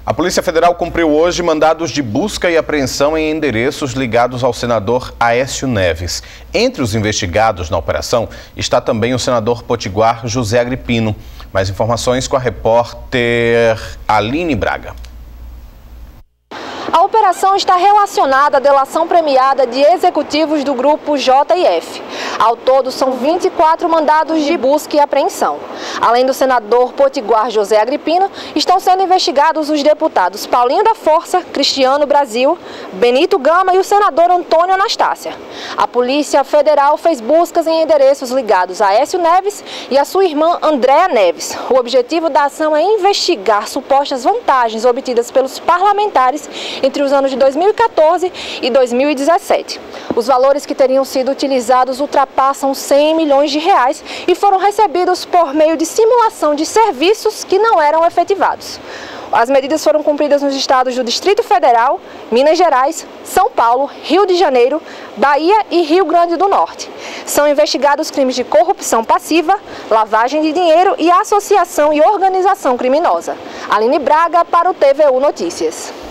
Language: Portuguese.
A Polícia Federal cumpriu hoje mandados de busca e apreensão em endereços ligados ao senador Aécio Neves. Entre os investigados na operação está também o senador potiguar José Agripino. Mais informações com a repórter Aline Braga. A operação está relacionada à delação premiada de executivos do grupo JF. Ao todo, são 24 mandados de busca e apreensão. Além do senador potiguar José Agripino, estão sendo investigados os deputados Paulinho da Força, Cristiano Brasil, Benito Gama e o senador Antônio Anastácia. A Polícia Federal fez buscas em endereços ligados a Aécio Neves e a sua irmã Andréa Neves. O objetivo da ação é investigar supostas vantagens obtidas pelos parlamentares entre os anos de 2014 e 2017. Os valores que teriam sido utilizados ultrapassam 100 milhões de reais e foram recebidos por meio de simulação de serviços que não eram efetivados. As medidas foram cumpridas nos estados do Distrito Federal, Minas Gerais, São Paulo, Rio de Janeiro, Bahia e Rio Grande do Norte. São investigados crimes de corrupção passiva, lavagem de dinheiro e associação e organização criminosa. Aline Braga para o TVU Notícias.